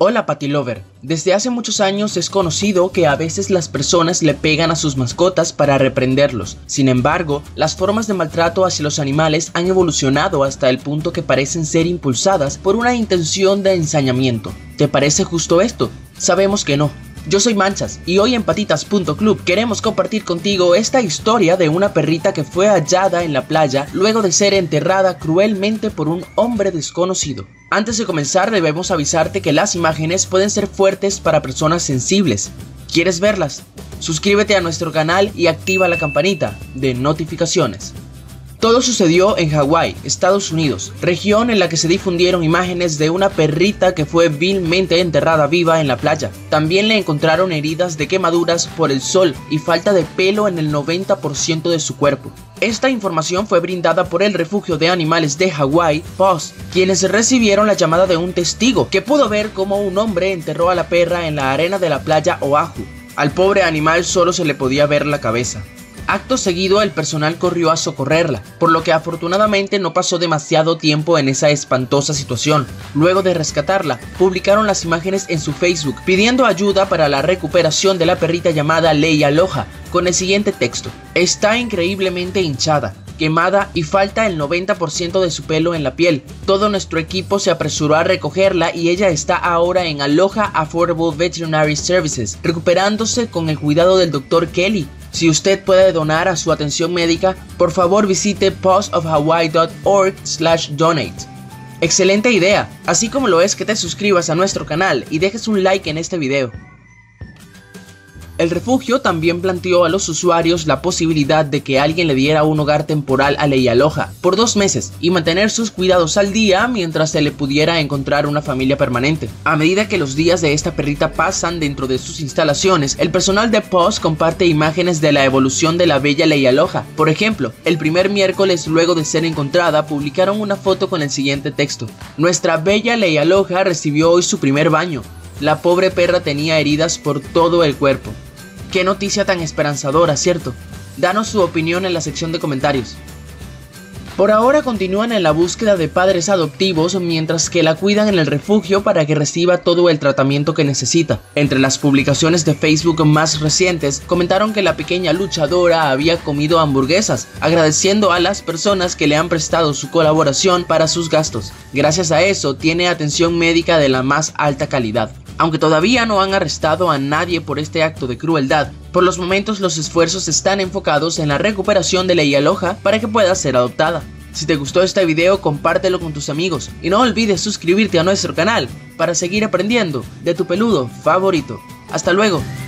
Hola Patilover, desde hace muchos años es conocido que a veces las personas le pegan a sus mascotas para reprenderlos. Sin embargo, las formas de maltrato hacia los animales han evolucionado hasta el punto que parecen ser impulsadas por una intención de ensañamiento. ¿Te parece justo esto? Sabemos que no. Yo soy Manchas y hoy en Patitas.club queremos compartir contigo esta historia de una perrita que fue hallada en la playa luego de ser enterrada cruelmente por un hombre desconocido. Antes de comenzar debemos avisarte que las imágenes pueden ser fuertes para personas sensibles. ¿Quieres verlas? Suscríbete a nuestro canal y activa la campanita de notificaciones. Todo sucedió en Hawái, Estados Unidos, región en la que se difundieron imágenes de una perrita que fue vilmente enterrada viva en la playa. También le encontraron heridas de quemaduras por el sol y falta de pelo en el 90% de su cuerpo. Esta información fue brindada por el refugio de animales de Hawái, PAWS, quienes recibieron la llamada de un testigo que pudo ver cómo un hombre enterró a la perra en la arena de la playa Oahu. Al pobre animal solo se le podía ver la cabeza. Acto seguido, el personal corrió a socorrerla, por lo que afortunadamente no pasó demasiado tiempo en esa espantosa situación. Luego de rescatarla, publicaron las imágenes en su Facebook, pidiendo ayuda para la recuperación de la perrita llamada Leialoha, con el siguiente texto: está increíblemente hinchada, quemada y falta el 90% de su pelo en la piel. Todo nuestro equipo se apresuró a recogerla y ella está ahora en Aloha Affordable Veterinary Services, recuperándose con el cuidado del Dr. Kelly. Si usted puede donar a su atención médica, por favor visite pawsofhawaii.org/donate. Excelente idea, así como lo es que te suscribas a nuestro canal y dejes un like en este video. El refugio también planteó a los usuarios la posibilidad de que alguien le diera un hogar temporal a Leialoha por 2 meses y mantener sus cuidados al día mientras se le pudiera encontrar una familia permanente. A medida que los días de esta perrita pasan dentro de sus instalaciones, el personal de PAWS comparte imágenes de la evolución de la bella Leialoha. Por ejemplo, el primer miércoles luego de ser encontrada publicaron una foto con el siguiente texto: nuestra bella Leialoha recibió hoy su primer baño. La pobre perra tenía heridas por todo el cuerpo. Qué noticia tan esperanzadora, ¿cierto? Danos su opinión en la sección de comentarios. Por ahora continúan en la búsqueda de padres adoptivos mientras que la cuidan en el refugio para que reciba todo el tratamiento que necesita. Entre las publicaciones de Facebook más recientes, comentaron que la pequeña luchadora había comido hamburguesas, agradeciendo a las personas que le han prestado su colaboración para sus gastos. Gracias a eso, tiene atención médica de la más alta calidad. Aunque todavía no han arrestado a nadie por este acto de crueldad, por los momentos los esfuerzos están enfocados en la recuperación de Leialoha para que pueda ser adoptada. Si te gustó este video, compártelo con tus amigos y no olvides suscribirte a nuestro canal para seguir aprendiendo de tu peludo favorito. ¡Hasta luego!